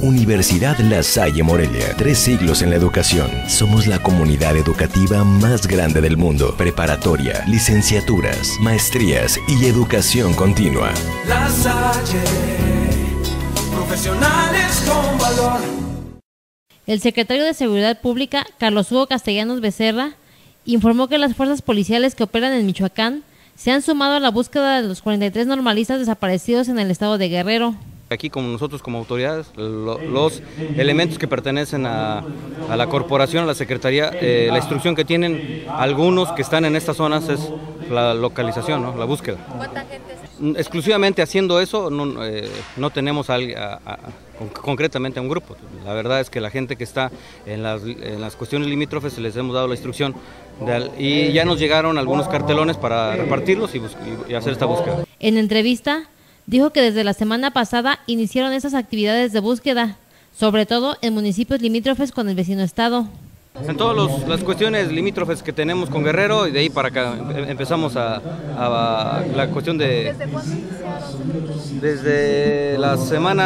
Universidad La Salle Morelia, 3 siglos en la educación. Somos la comunidad educativa más grande del mundo. Preparatoria, licenciaturas, maestrías y educación continua. La Salle, profesionales con valor. El secretario de Seguridad Pública, Carlos Hugo Castellanos Becerra, informó que las fuerzas policiales que operan en Michoacán se han sumado a la búsqueda de los 43 normalistas desaparecidos en el estado de Guerrero. Aquí, como nosotros como autoridades, los elementos que pertenecen a la corporación, a la secretaría, la instrucción que tienen algunos que están en estas zonas es la localización, ¿no? La búsqueda. ¿Cuánta gente es? Exclusivamente haciendo eso no tenemos concretamente a un grupo. La verdad es que la gente que está en las cuestiones limítrofes les hemos dado la instrucción y ya nos llegaron algunos cartelones para repartirlos y hacer esta búsqueda. En entrevista, dijo que desde la semana pasada iniciaron esas actividades de búsqueda, sobre todo en municipios limítrofes con el vecino estado. En todas las cuestiones limítrofes que tenemos con Guerrero, y de ahí para acá empezamos a la cuestión de... ¿Desde cuándo iniciaron? Desde la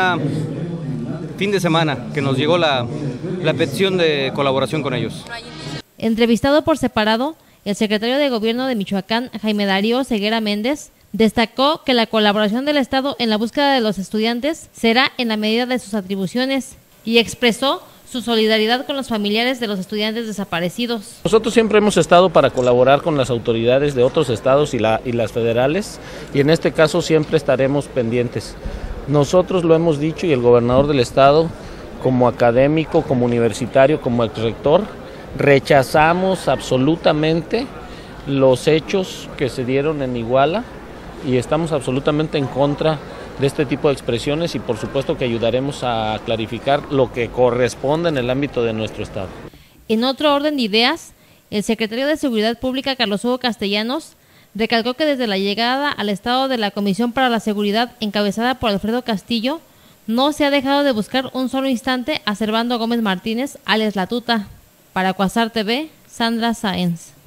fin de semana, que nos llegó la petición de colaboración con ellos. Entrevistado por separado, el secretario de Gobierno de Michoacán, Jaime Darío Ceguera Méndez, destacó que la colaboración del Estado en la búsqueda de los estudiantes será en la medida de sus atribuciones y expresó su solidaridad con los familiares de los estudiantes desaparecidos. Nosotros siempre hemos estado para colaborar con las autoridades de otros estados y las federales, y en este caso siempre estaremos pendientes. Nosotros lo hemos dicho, y el gobernador del estado, como académico, como universitario, como exrector, rechazamos absolutamente los hechos que se dieron en Iguala y estamos absolutamente en contra de este tipo de expresiones, y por supuesto que ayudaremos a clarificar lo que corresponde en el ámbito de nuestro estado. En otro orden de ideas, el secretario de Seguridad Pública, Carlos Hugo Castellanos, recalcó que desde la llegada al estado de la Comisión para la Seguridad encabezada por Alfredo Castillo, no se ha dejado de buscar un solo instante a Servando Gómez Martínez, alias La Tuta. Para Cuasar TV, Sandra Sáenz.